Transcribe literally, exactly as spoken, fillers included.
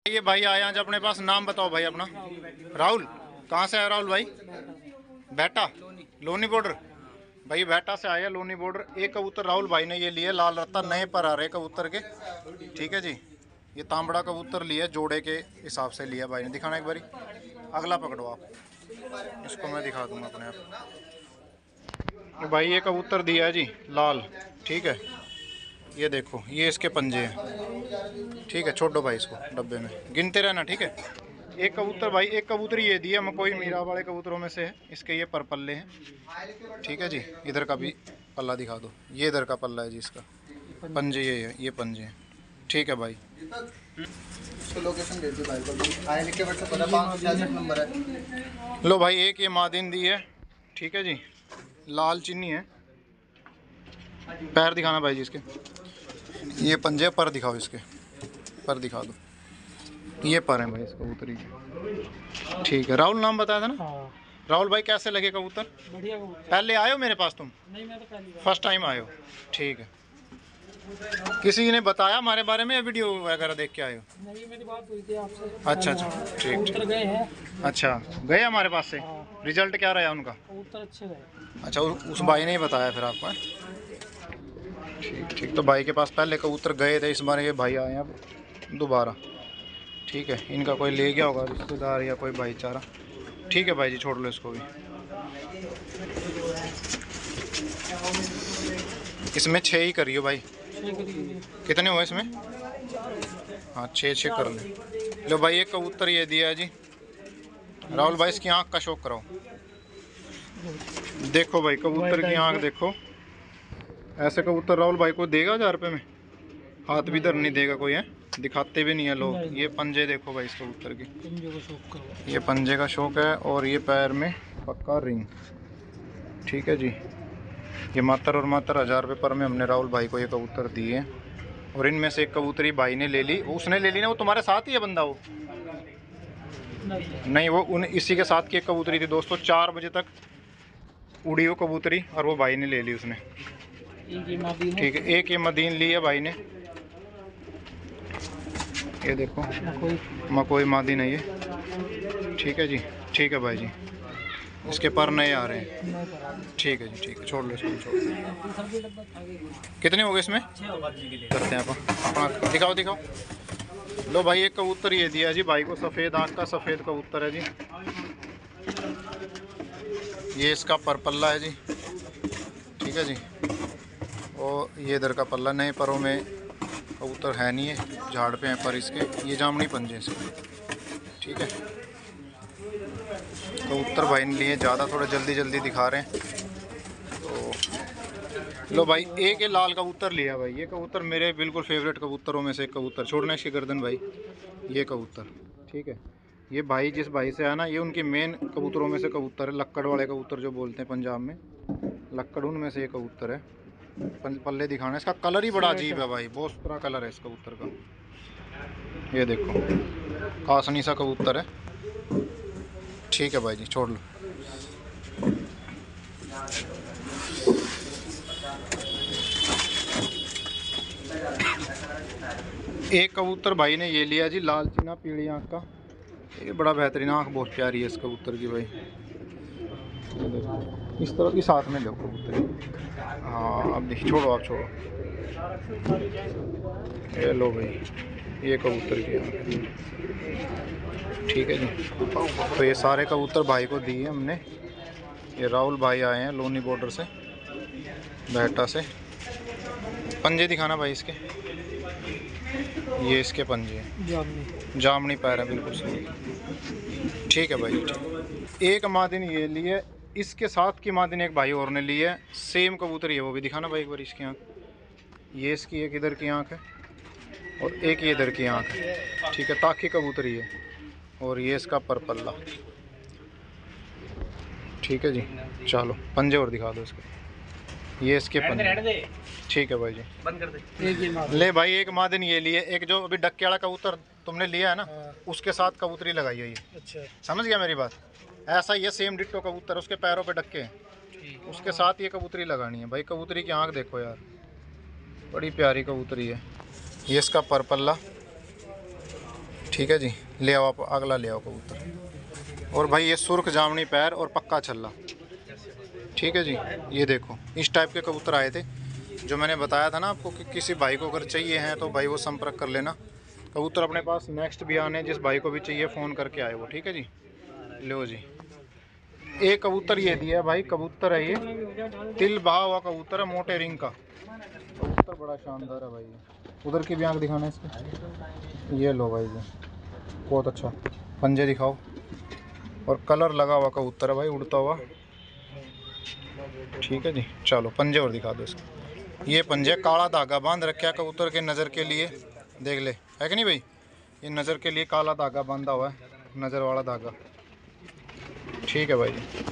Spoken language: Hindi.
ये भाई आए आज अपने पास। नाम बताओ भाई अपना। राहुल। कहाँ से आए राहुल भाई? बेटा लोनी बॉर्डर। भाई बेटा से आया लोनी बॉर्डर। एक कबूतर राहुल भाई ने ये लिए लाल रत्ता, नए पर आ रहे कबूतर के। ठीक है जी। ये तांबड़ा कबूतर लिए जोड़े के हिसाब से लिया भाई ने। दिखाना एक बारी। अगला पकड़ो आप, इसको मैं दिखा दूंगा अपने आप। भाई ये कबूतर दिया है जी लाल। ठीक है, ये देखो ये इसके पंजे हैं। ठीक है, छोड़ो भाई इसको डब्बे में, गिनते रहना। ठीक है, एक कबूतर भाई, एक कबूतर ये दिया मकोई मीरा वाले कबूतरों में से है। इसके ये पर पल्ले हैं। ठीक है जी, इधर का भी पल्ला दिखा दो। ये इधर का पल्ला है जी इसका, पंजे ये है, ये पंजे हैं। ठीक है भाई, लोकेशन भेज दो भाई को। आए लिख के व्हाट्सएप पर पाँच सौ छियासठ नंबर है। लो भाई एक ये मादिन दी है। ठीक है जी, लाल चिन्नी है। पैर दिखाना भाई जी इसके। ये पंजे पर दिखाओ, इसके पर दिखा दो। ये पर हैं भाई इस कबूतरी के। ठीक है, राहुल नाम बताया था ना? हाँ। राहुल भाई कैसे लगे कबूतर? बढ़िया कबूतर। पहले आए हो मेरे पास तुम? नहीं, मैं तो पहली बार। फर्स्ट टाइम आए हो? ठीक है। किसी ने बताया हमारे बारे में या वीडियो वगैरह देख के आए हो? नहीं, मेरी बात हुई थी आपसे। अच्छा अच्छा, ठीक कबूतर ठीक। गए हैं। अच्छा, गए हमारे पास से? हाँ। रिजल्ट क्या रहा उनका? कबूतर अच्छे गए। अच्छा, उस भाई ने ही बताया फिर आपको? ठीक ठीक। तो भाई के पास पहले कबूतर गए थे, इस बार ये भाई आए हैं अब दोबारा। ठीक है, इनका कोई ले गया होगा रिश्तेदार या कोई भाईचारा। ठीक है भाई जी, छोड़ लो इसको भी। इसमें छः ही करियो भाई। कितने हुए इसमें? हाँ, छः छः कर ले। लो भाई एक कबूतर ये दिया है जी राहुल भाई। इसकी आँख का शौक कराओ। देखो भाई कबूतर की आँख देखो। ऐसे कबूतर राहुल भाई को देगा हजार रुपये में? हाथ भी धर नहीं देगा कोई है, दिखाते भी नहीं है लोग। ये पंजे देखो भाई इस कबूतर की। पंजे का शौक करो। ये पंजे का शौक है और ये पैर में पक्का रिंग। ठीक है जी। ये मातर और मातर हजार रुपये पर में हमने राहुल भाई को ये कबूतर दिए। और इनमें से एक कबूतरी भाई ने ले ली। उसने ले ली ना, वो तुम्हारे साथ ही है बंदा? वो नहीं, नहीं, वो उन इसी के साथ की एक कबूतरी थी दोस्तों। चार बजे तक उड़ी वो कबूतरी और वो भाई ने ले ली उसने। एक ये मादी है। ठीक है, एक ये मदीन ली है भाई ने। ये देखो मकोई। मकोई मादिन है ये। ठीक है जी। ठीक है भाई जी, इसके पर नए आ रहे हैं। ठीक है जी, ठीक है, छोड़ लो इसको, छोड़ लो। कितने हो गए इसमें? करते हैं आप अपना, दिखाओ दिखाओ। लो भाई एक कबूतर ये दिया जी भाई को, सफ़ेद आँख का सफ़ेद कबूतर है जी। ये इसका पर पल्ला है जी। ठीक है जी। और ये इधर का पल्ला। नए परों में कबूतर है नहीं है, झाड़ पे हैं पर इसके। ये जामनी पंजे इसके। ठीक है, कबूतर भाई ने लिए ज़्यादा, थोड़ा जल्दी जल्दी दिखा रहे हैं तो। लो भाई एक ये लाल कबूतर लिया भाई। ये कबूतर मेरे बिल्कुल फेवरेट कबूतरों में से एक कबूतर। छोड़ना इसकी गर्दन भाई। ये कबूतर ठीक है, ये भाई जिस भाई से आया ना, ये उनकी मेन कबूतरों में से कबूतर है। लक्कड़ वाले कबूतर जो बोलते हैं पंजाब में, लक्कड़ उनमें से ये कबूतर है। पल्ले दिखाना। इसका कलर ही बड़ा अजीब है भाई, बहुत बुरा कलर है इस कबूतर का। ये देखो कासनी सा कबूतर है। ठीक है भाई जी, छोड़ लो। एक कबूतर भाई ने ये लिया जी लाल चीना पीली आँख का। ये बड़ा बेहतरीन, आँख बहुत प्यारी है इस कबूतर की भाई। इस तरह की साथ में लो कबूतर। हाँ अब देखिए, छोड़ो आप छोड़ो। ये लो भाई, ये कबूतर की आँख। ठीक है जी। तो ये सारे कबूतर भाई को दिए हमने। ये राहुल भाई आए हैं लोनी बॉर्डर से, बेहटा से। पंजे दिखाना भाई इसके। ये इसके पंजे हैं, जामनी। जामनी पैर है बिल्कुल सही। ठीक है भाई जी। एक मादिन ये लिए, इसके साथ की मादिन एक भाई और ने ली है। सेम कबूतर है, वो भी दिखाना भाई एक बार इसकी आँख। ये इसकी एक इधर की आँख है और एक ये इधर की आँख है। ठीक है, ताकि कबूतरी है। और ये इसका पर पल्ला। ठीक है जी, चलो पंजे और दिखा दो इसके। ये इसके पंजे। ठीक है भाई जी, बंद कर दे। एक ये मादी। ले भाई एक मादिन ये लिए। एक जो अभी डक्के वाला कबूतर तुमने लिया है ना, हाँ। उसके साथ कबूतरी लगाई हुई है। अच्छा, समझ गया मेरी बात? ऐसा ही है, सेम डिट्टो कबूतर, उसके पैरों पे डक्के हैं, उसके साथ ये कबूतरी लगानी है भाई। कबूतरी की आँख देखो यार, बड़ी प्यारी कबूतरी है। ये इसका पर पल्ला। ठीक है जी। ले आओ आप अगला, ले आओ कबूतर। और भाई ये सुर्ख जामनी पैर और पक्का छल्ला, ठीक है जी। ये देखो इस टाइप के कबूतर आए थे, जो मैंने बताया था ना आपको कि किसी भाई को अगर चाहिए हैं तो भाई वो संपर्क कर लेना। कबूतर अपने पास नेक्स्ट भी आने, जिस भाई को भी चाहिए फ़ोन करके आए वो, ठीक है जी। लो जी, एक कबूतर ये दिया भाई, कबूतर है ये तिल बहा हुआ कबूतर है, मोटे रिंग का कबूतर, बड़ा शानदार है भाई। उधर की भी आँख दिखाना इसके, ये लो भाई जी, बहुत अच्छा। पंजे दिखाओ, और कलर लगा हुआ कबूतर है भाई, उड़ता हुआ, ठीक है जी। चलो पंजे और दिखा दो इसके। ये पंजे काला धागा बांध रखा है कबूतर के नज़र के लिए, देख ले, है कि नहीं भाई। ये नज़र के लिए काला धागा बांधा हुआ है, नज़र वाला धागा, ठीक है भाई जी।